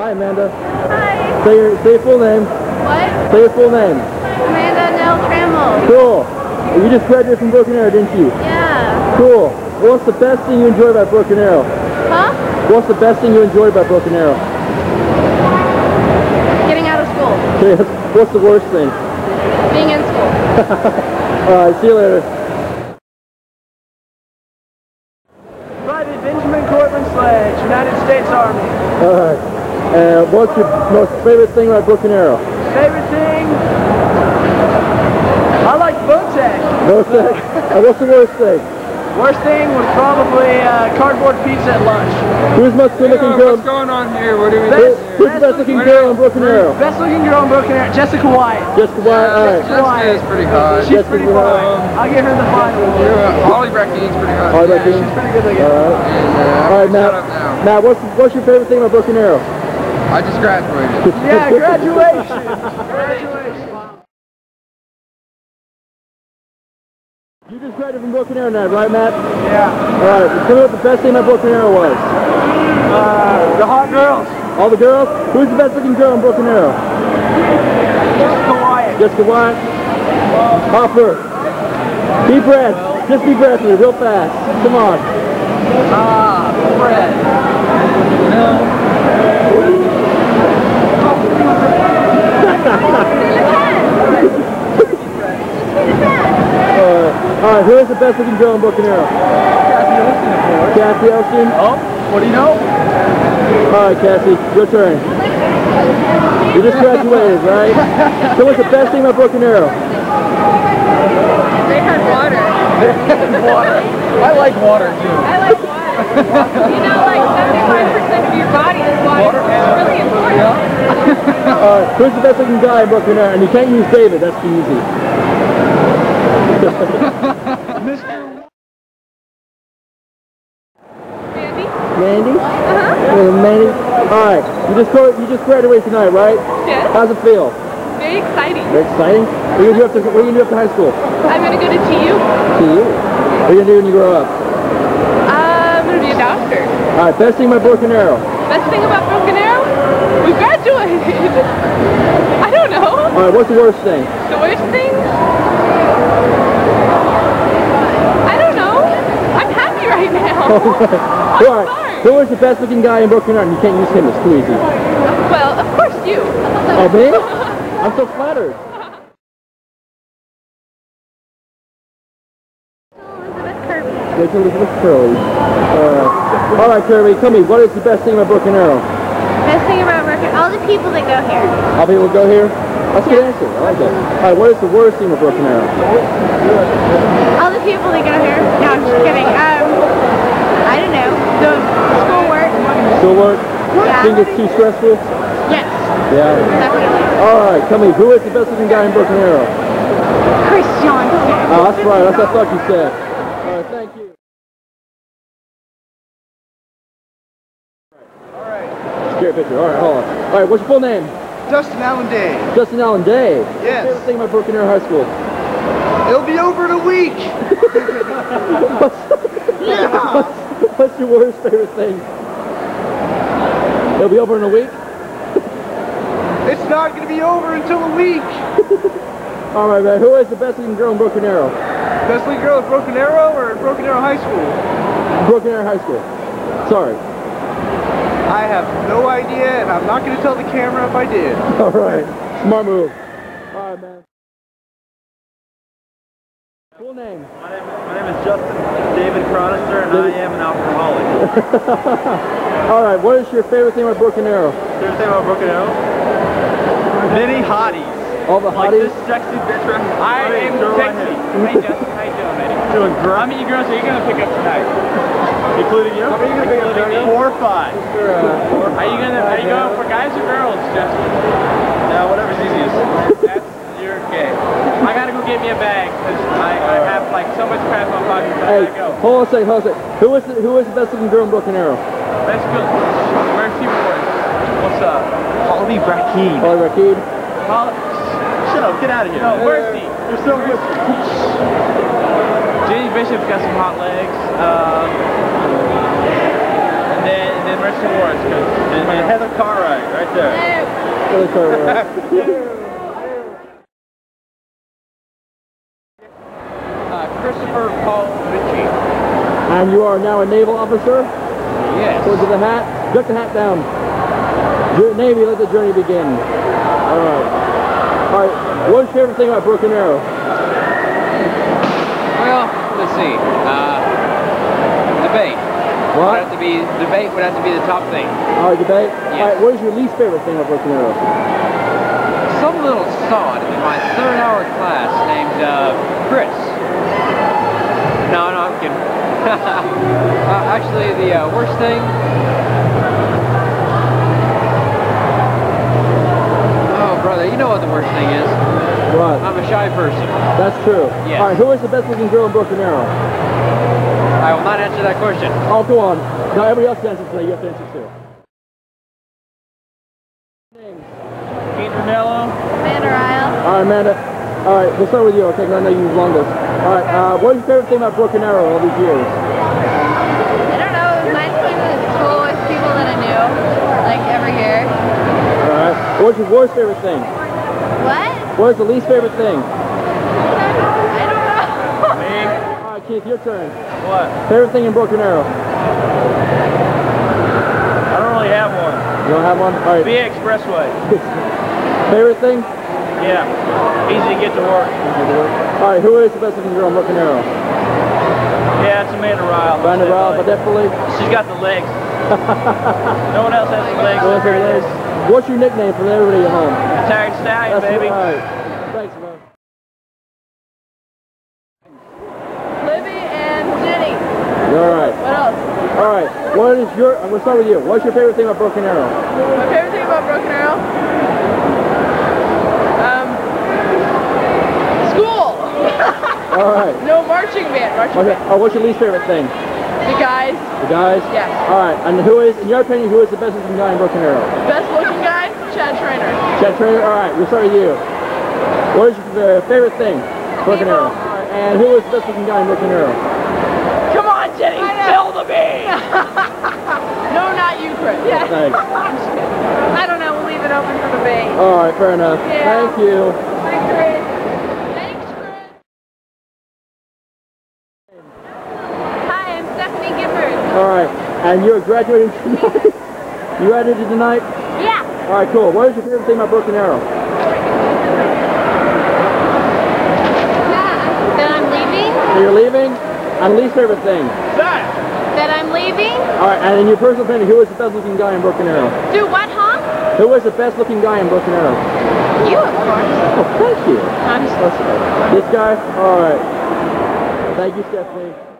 Hi, Amanda. Hi. Say your full name. What? Say your full name. Amanda Nell Trammell. Cool. You just graduated from Broken Arrow, didn't you? Yeah. Cool. What's the best thing you enjoy about Broken Arrow? Huh? What's the best thing you enjoy about Broken Arrow? Getting out of school. What's the worst thing? Being in school. Alright, see you later. Private Benjamin Corbin Sledge, United States Army. Alright. What's your most favorite thing about Broken Arrow? Favorite thing? I like Votech. Votech? What's the worst thing? Worst thing was probably cardboard pizza at lunch. Who's the most good looking girl? What's going on here? What are we Who's doing? the best looking girl on Broken Arrow? Best looking girl on Broken Arrow, Jessica White. Jessica White, alright. Jessica is pretty hot. She's pretty fine. I'll give her the final. Holly Brackine's pretty hot. Holly Brackine? She's pretty good looking. Alright, Matt. Matt, what's your favorite thing about Broken Arrow? I just graduated. Yeah, graduation. Graduation. You just graduated from Broken Arrow now, right, Matt? Yeah. Alright, tell me what the best thing about Broken Arrow was. The hot girls. All the girls? Who's the best looking girl in Broken Arrow? Jessica White. Jessica White. Hopper. Deep breath. Just deep breath with me real fast. Come on. Fred. Alright, who is the best looking girl in Broken Arrow? Cassie Olsen, of course. Cassie Olsen. Oh, what do you know? Alright, Cassie, your turn. You just graduated, right? So what's the best thing about Broken Arrow? They had water. Water. I like water too. I like water. You know, like 75% of your body is water. It's really important. Alright, who's the best looking guy in Broken Arrow? And you can't use David, that's too easy. Mandy? Mandy? Uh-huh. Mandy? Alright, you just graduated tonight, right? Yes. How's it feel? Very exciting. Very exciting? What are you gonna do after high school? I'm going to go to TU. TU. What are you gonna do when you grow up? I'm going to be a doctor. Alright, best thing about Broken Arrow? Best thing about Broken Arrow? We graduated. I don't know. Alright, what's the worst thing? The worst thing? I don't know. I'm happy right now. Alright, who is the best looking guy in Broken Arrow? You can't use him, it's too easy. Well, of course you. Oh, me? I'm so flattered. Elizabeth Kirby. There's Elizabeth Curly. Alright, Kirby, tell me, what is the best thing about Broken Arrow? Best thing about Broken Arrow? All the people that go here. All people go here? That's a good answer. I like that. Alright, what is the worst thing about Broken Arrow? All the people that go here. No, I'm just kidding. I don't know. The schoolwork. Schoolwork? Yeah. Think it's too stressful? Yes. Yeah. Definitely. Alright, tell me, who is the best looking guy in Broken Arrow? Chris Johnson. Oh, that's right. That's what I thought you said. Alright, thank you. Scary picture. Alright, hold on. Alright, what's your full name? Justin Allen Day. Justin Allen Day. Yes. Favorite thing about Broken Arrow High School? It'll be over in a week. What's your worst favorite thing? It'll be over in a week? It's not going to be over until a week. Alright, man. Who is the best looking girl in Broken Arrow? Best league girl at Broken Arrow or Broken Arrow High School? Broken Arrow High School. Sorry. I have no idea, and I'm not going to tell the camera if I did. Alright. Smart move. Alright, man. Full name? My name is Justin David Cronister, and I am an alcoholic. Alright, what is your favorite thing about Broken Arrow? Favorite thing about Broken Arrow? Many hotties. All the Like hotties? this sexy bitch right here. I am sexy. Hey Justin, how you doing, man? Doing great. How many girls are you gonna pick up tonight? Including you? Including me? 4 or 5. Are you going for guys or girls, Justin? Yeah, whatever's easiest. That's your game. I gotta go get me a bag because I have like so much crap on my pocket. I Hey, gotta go. hold on a second, hold on a second. Who is the best looking girl in Broken Arrow? Let's go. Where's she born? What's up? Holly Brackiene. Holly Brackiene. Shut up, get out of here. No, where's she? You're so good. Jenny Bishop's got some hot legs. And then where's she Hoarse? And Heather Cartwright, right? right there. Really clever. Christopher Paul Vinci. And you are now a naval officer? Yes. Go to the hat. Duck the hat down. Navy, let the journey begin. Alright. Alright, what's your favorite thing about Broken Arrow? Well, let's see. Debate. What? Debate would have to be the top thing. Alright, debate? Yes. Alright, what is your least favorite thing about Broken Arrow? Some little sod in my third hour class named Chris. No, I'm kidding. Actually, the worst thing. Oh, brother, you know what the worst thing is. What? I'm a shy person. That's true. Yes. Alright, who is the best looking girl in Broken Arrow? I will not answer that question. Oh, go on. Now everybody else can answer today. You have to answer too. Names. Keith Ranello. Amanda Ryle. Alright, Amanda. Alright, we'll start with you, okay, because I know you longest. Alright, what is your favorite thing about Broken Arrow all these years? I don't know, it was nice going to school with people that I knew, like every year. Alright, what's your worst favorite thing? What? What is the least favorite thing? I don't know. Me. Alright, Keith, your turn. What? Favorite thing in Broken Arrow? I don't really have one. You don't have one? Alright. VA Expressway. Favorite thing? Yeah. Easy to get to work. Alright, who is the best looking girl in Broken Arrow? Yeah, it's Amanda Ryle. Amanda Ryle, but definitely. She's got the legs. No one else has the legs. What's her name? What's your nickname for everybody at home? Tired Stallion, That's baby. right. Thanks, man. Libby and Jenny. Alright. What else? Alright, what is your, we'll start with you. What's your favorite thing about Broken Arrow? My favorite thing about Broken Arrow? School! Alright. No marching band. Okay. Oh, what's your least favorite thing? The guys. The guys? Yes. Alright, and who is, in your opinion, who is the best looking guy in Broken Arrow? Best looking guy? Chad Trainer. Chad Trainer? Alright, we'll start with you. What is your favorite thing? Broken Arrow. Alright, and who is the best looking guy in Broken Arrow? Come on, Jenny. Spill the beans. No, not you, Chris. Yeah. Thanks. I don't know. We'll leave it open for debate. Alright, fair enough. Yeah. Thank you. Thanks, Chris. Thanks, Chris. Hi, I'm Stephanie Gifford. Alright, and you're graduating tonight? You graduated tonight? Yeah. Alright, cool. What is your favorite thing about Broken Arrow? That I'm leaving. So you're leaving? And least favorite thing? That I'm leaving. Alright, and in your personal opinion, who is the best looking guy in Broken Arrow? Do what, huh? Who is the best looking guy in Broken Arrow? You, of course. Oh, thank you. I'm just listening. This guy? Alright. Thank you, Stephanie.